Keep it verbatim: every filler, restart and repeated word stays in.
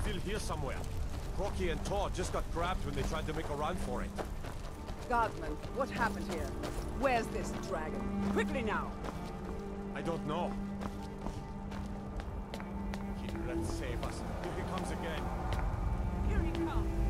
still here somewhere. Crocky and Tor just got grabbed when they tried to make a run for it. Guardsman, what happened here? Where's this dragon? Quickly now! I don't know. Here, let's save us. Here he comes again. Here he comes!